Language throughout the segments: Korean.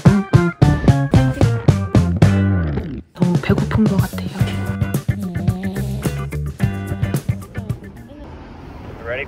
너무 배고픈 것 같아요. Ready?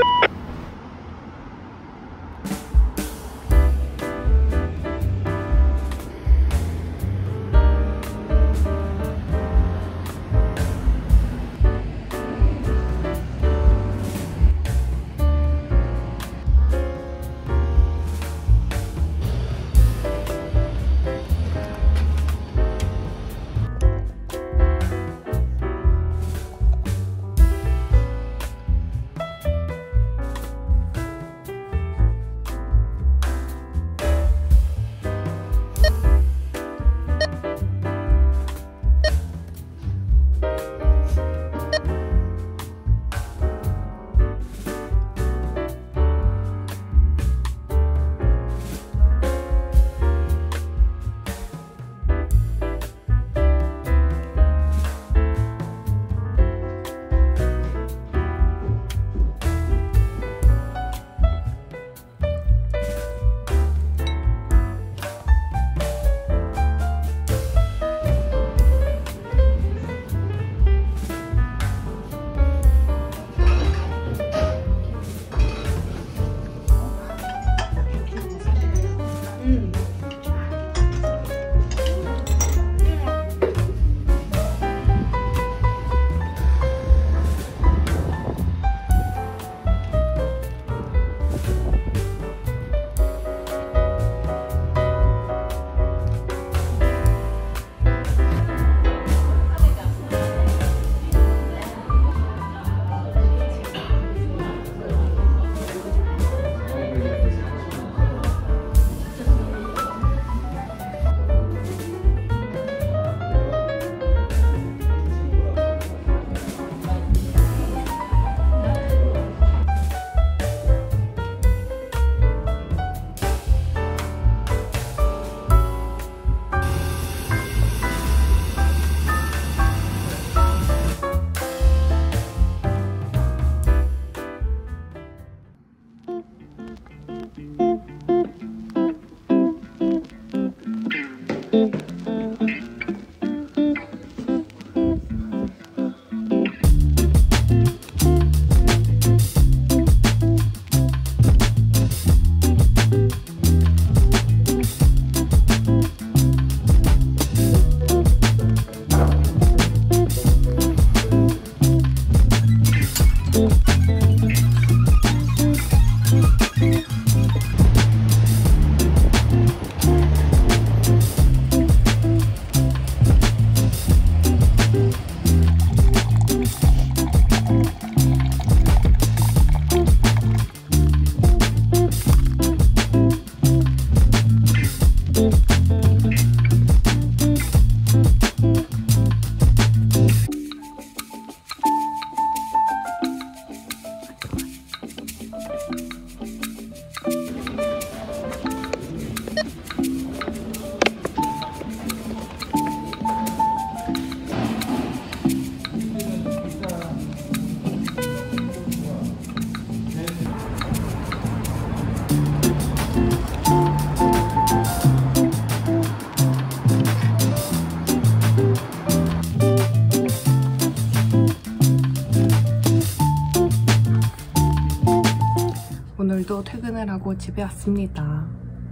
오늘도 퇴근을 하고 집에 왔습니다.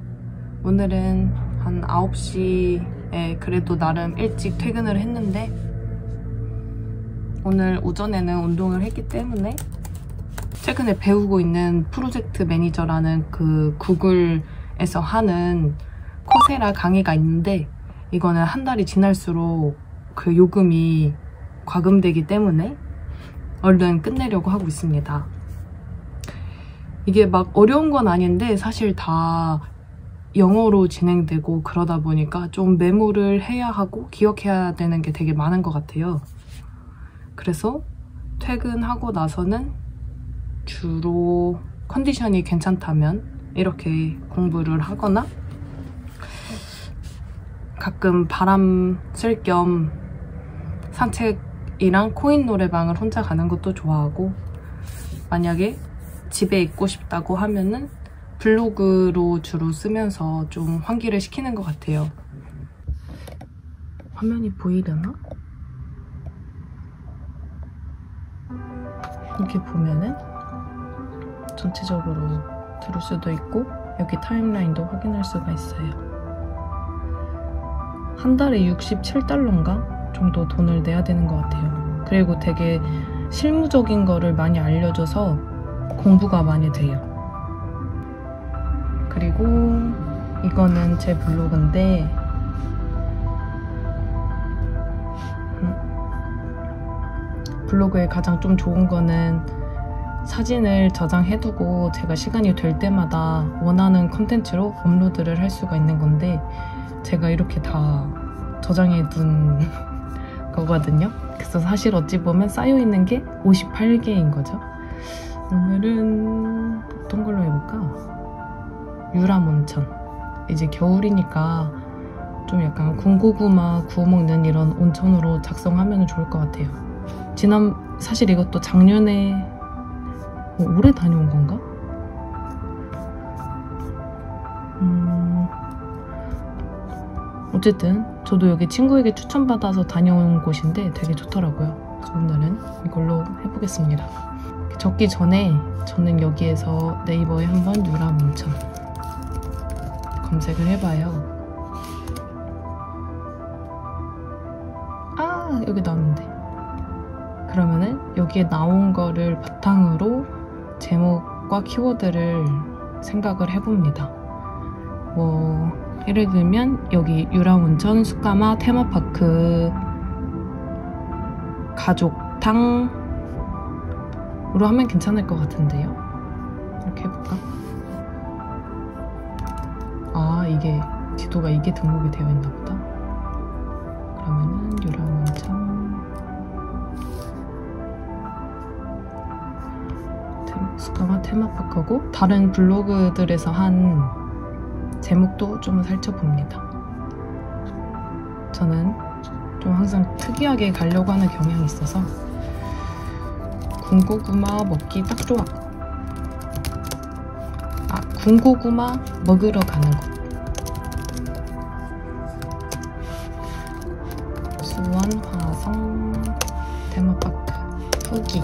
오늘은 한 9시에 그래도 나름 일찍 퇴근을 했는데 오늘 오전에는 운동을 했기 때문에 최근에 배우고 있는 프로젝트 매니저라는 그 구글에서 하는 코세라 강의가 있는데 이거는 한 달이 지날수록 그 요금이 과금되기 때문에 얼른 끝내려고 하고 있습니다. 이게 막 어려운 건 아닌데 사실 다 영어로 진행되고 그러다 보니까 좀 메모를 해야 하고 기억해야 되는 게 되게 많은 것 같아요. 그래서 퇴근하고 나서는 주로 컨디션이 괜찮다면 이렇게 공부를 하거나 가끔 바람 쓸 겸 산책이랑 코인 노래방을 혼자 가는 것도 좋아하고 만약에 집에 있고 싶다고 하면은 블로그로 주로 쓰면서 좀 환기를 시키는 것 같아요. 화면이 보이려나? 이렇게 보면은 전체적으로 들을 수도 있고 여기 타임라인도 확인할 수가 있어요. 한 달에 67달러인가 정도 돈을 내야 되는 것 같아요. 그리고 되게 실무적인 거를 많이 알려줘서 공부가 많이 돼요. 그리고 이거는 제 블로그인데 블로그에 가장 좀 좋은 거는 사진을 저장해두고 제가 시간이 될 때마다 원하는 컨텐츠로 업로드를 할 수가 있는 건데 제가 이렇게 다 저장해둔 거거든요. 그래서 사실 어찌 보면 쌓여있는 게 58개인 거죠. 오늘은 어떤 걸로 해볼까? 유람온천. 이제 겨울이니까 좀 약간 군고구마 구워 먹는 이런 온천으로 작성하면 좋을 것 같아요. 사실 이것도 작년에 올해 다녀온 건가? 어쨌든 저도 여기 친구에게 추천받아서 다녀온 곳인데 되게 좋더라고요. 그래서 오늘은 이걸로 해보겠습니다. 적기 전에 저는 여기에서 네이버에 한번 유람온천 검색을 해봐요. 아, 여기 나왔는데. 그러면은 여기에 나온 거를 바탕으로 제목과 키워드를 생각을 해봅니다. 예를 들면 여기 유람온천, 숫가마, 테마파크, 가족탕으로 하면 괜찮을 것 같은데요. 이렇게 해볼까? 아, 이게 지도가 이게 등록이 되어 있나 보다. 그러면은 유람온천, 숫가마, 테마파크고 다른 블로그들에서 한 제목도 좀 살펴봅니다. 저는 좀 항상 특이하게 가려고 하는 경향이 있어서 군고구마 먹기 딱 좋아. 군고구마 먹으러 가는 곳. 수원, 화성, 테마파크, 후기.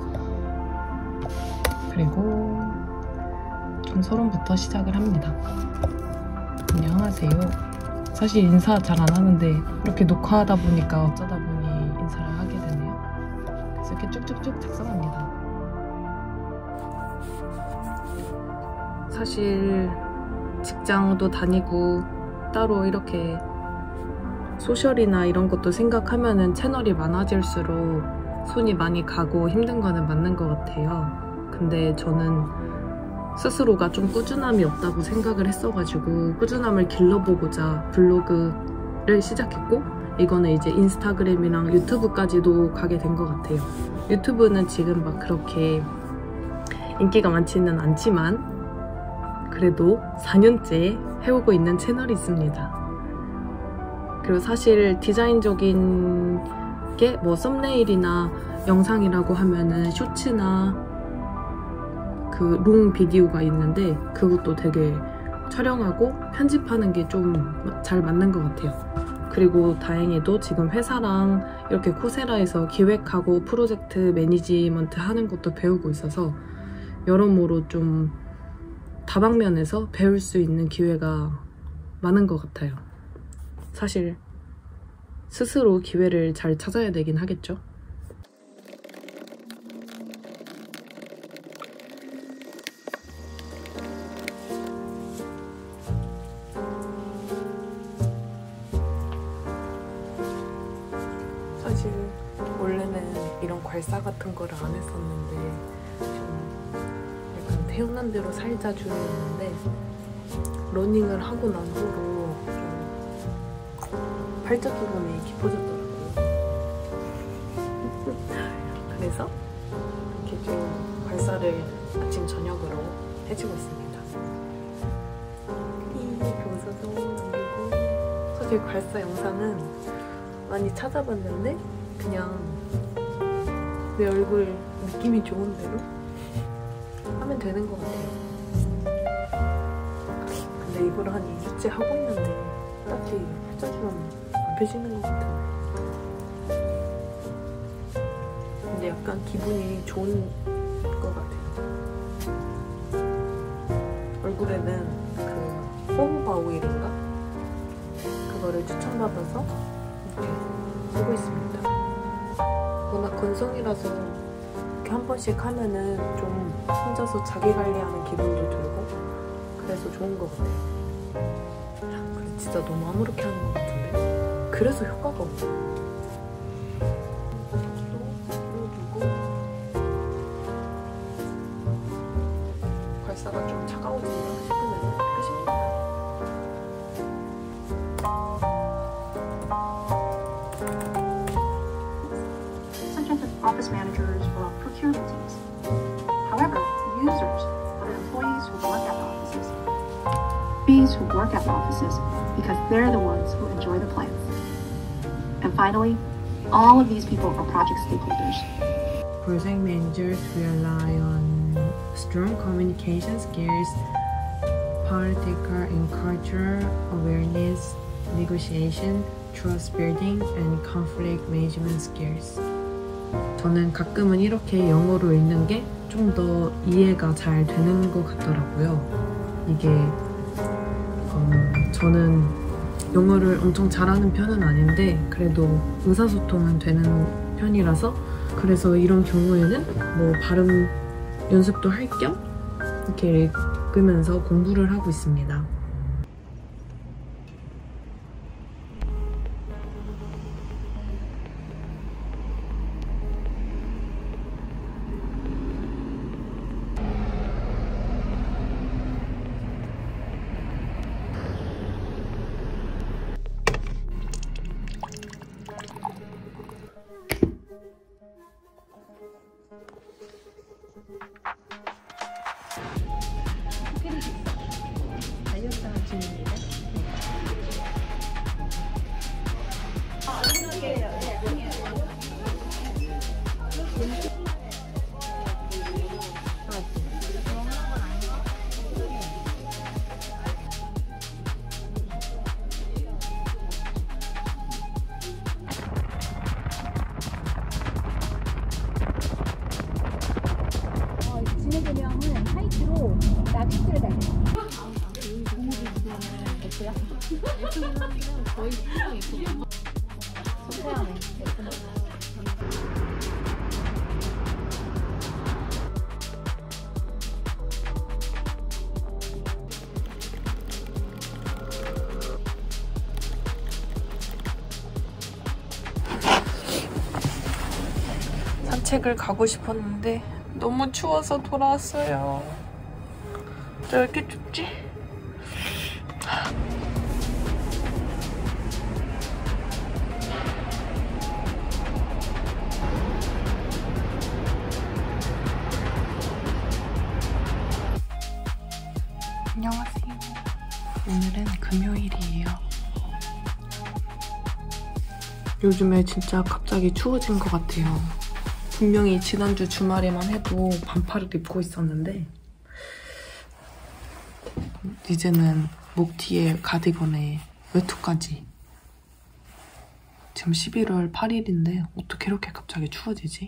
그리고 좀 서론부터 시작을 합니다. 안녕하세요. 사실 인사 잘 안 하는데 이렇게 녹화하다 보니까 어쩌다 보니 인사를 하게 되네요. 그래서 이렇게 쭉쭉쭉 작성합니다. 사실 직장도 다니고 따로 이렇게 소셜이나 이런 것도 생각하면은 채널이 많아질수록 손이 많이 가고 힘든 거는 맞는 것 같아요. 근데 저는 스스로가 좀 꾸준함이 없다고 생각을 했어가지고 꾸준함을 길러보고자 블로그를 시작했고 이거는 이제 인스타그램이랑 유튜브까지도 가게 된 것 같아요. 유튜브는 지금 막 그렇게 인기가 많지는 않지만 그래도 4년째 해오고 있는 채널이 있습니다. 그리고 사실 디자인적인 게 썸네일이나 영상이라고 하면은 쇼츠나 그 롱 비디오가 있는데 그것도 되게 촬영하고 편집하는 게 좀 잘 맞는 것 같아요. 그리고 다행히도 지금 회사랑 이렇게 코세라에서 기획하고 프로젝트 매니지먼트 하는 것도 배우고 있어서 여러모로 좀 다방면에서 배울 수 있는 기회가 많은 것 같아요. 사실 스스로 기회를 잘 찾아야 되긴 하겠죠. 사실 원래는 이런 괄사 같은 거를 안 했었는데 좀 약간 태어난 대로 살자 주의였는데 러닝을 하고 난 후로 좀 팔자 부분이 깊어졌더라고요. 그래서 이렇게 좀 괄사를 아침 저녁으로 해주고 있습니다. 교수도 남기고 사실 괄사 영상은 많이 찾아봤는데 그냥 내 얼굴 느낌이 좋은 대로 하면 되는 것 같아요. 근데 이걸 한 2주째 하고 있는데 딱히 회전은 안 펴지는 것 같은데. 근데 약간 기분이 좋은 것 같아요. 얼굴에는 그 호호바 오일인가? 그거를 추천받아서 이렇게 쓰고 있습니다. 워낙 건성이라서 이렇게 한 번씩 하면은 좀 혼자서 자기 관리하는 기분도 들고 그래서 좋은 것 같아요. 근데 진짜 너무 아무렇게 하는 것 같은데? 그래서 효과가 없어. 괄사가 좀 차가워지나 싶으면 끝입니다. Office managers or procurement teams. However, users are employees who work at offices because they're the ones who enjoy the plans. And finally, all of these people are project stakeholders. Project managers rely on strong communication skills, political and cultural awareness, negotiation, trust building, and conflict management skills. 저는 가끔은 이렇게 영어로 읽는 게 좀 더 이해가 잘 되는 것 같더라고요. 이게 저는 영어를 엄청 잘하는 편은 아닌데 그래도 의사소통은 되는 편이라서 그래서 이런 경우에는 뭐 발음 연습도 할 겸 이렇게 읽으면서 공부를 하고 있습니다. 다이어트 하시는 진해대명은 하이트로 낚시를 가요. 거의 소소하네. 산책을 가고 싶었는데 너무 추워서 돌아왔어요. 왜 이렇게 춥지? 안녕하세요. 오늘은 금요일이에요. 요즘에 진짜 갑자기 추워진 것 같아요. 분명히 지난주 주말에만 해도 반팔을 입고 있었는데 이제는 목 뒤에 가디건에 외투까지. 지금 11월 8일인데 어떻게 이렇게 갑자기 추워지지?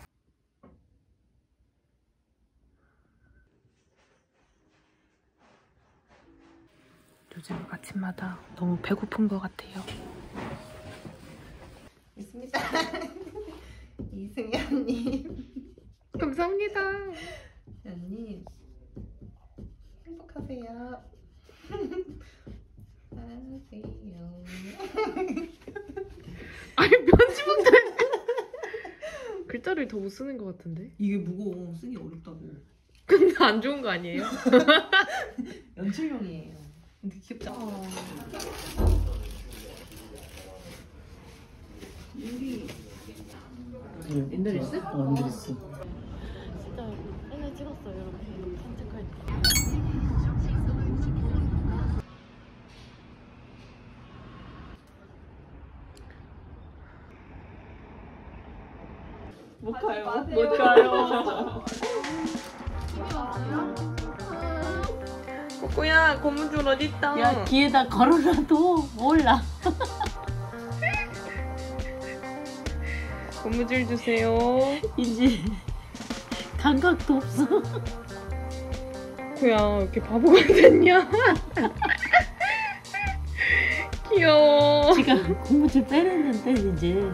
요즘 아침마다 너무 배고픈 것 같아요. 있습니다. 이승현님. 감사합니다. 연님 행복하세요. 안녕하세요. 아니 편집은 돼. 글자를 더 못 쓰는 것 같은데? 이게 무거워. 쓰기 어렵다고. 근데 안 좋은 거 아니에요? 연출용이에요. 근데 귀엽지 않아? 우리 인드리스? 인드리스. 진짜 옛날에 찍었어요. 이렇게 산책할 때. 못 가요. 못 가요. 코코야, 고무줄 어딨다? 야, 귀에다 걸어놔도 몰라. 고무줄 주세요. 이제 감각도 없어. 코야, 왜 이렇게 바보가 됐냐? 귀여워. 지가 고무줄 빼냈는데 이제.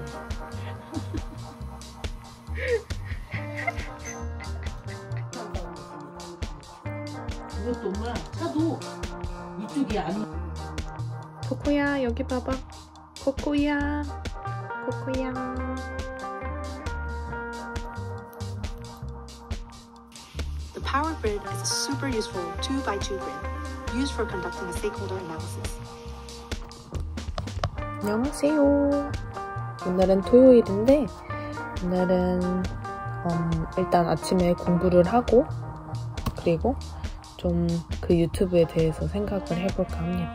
이것도 뭐야? 차도 이쪽이 아니. 코코야, 여기 봐봐. 코코야, 코코야. The Power Grid is a super useful 2x2 grid used for conducting a stakeholder analysis. 안녕하세요. 오늘은 토요일인데 오늘은 일단 아침에 공부를 하고 그리고 좀 그 유튜브에 대해서 생각을 해볼까 합니다.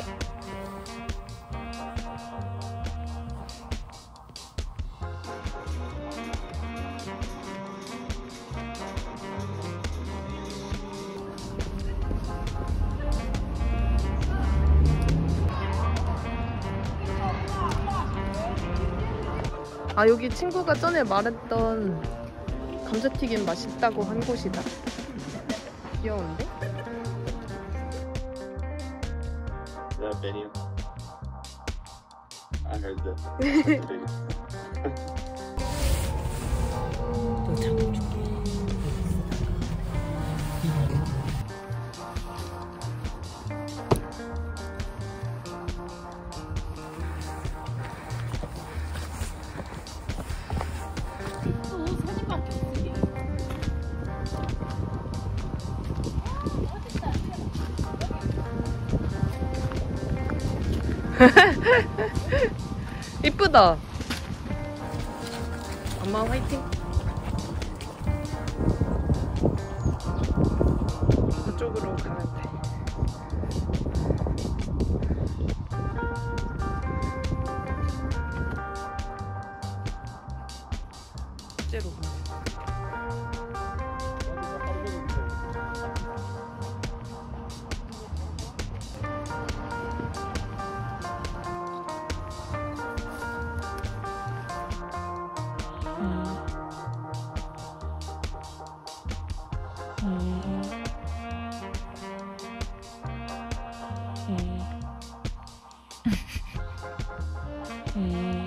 아, 여기 친구가 전에 말했던 감자튀김 맛있다고 한 곳이다. 귀여운데? That video. I heard that. 또 잡아줄게. 이쁘다. 엄마 화이팅. 그쪽으로 가면 돼. 실제로 보면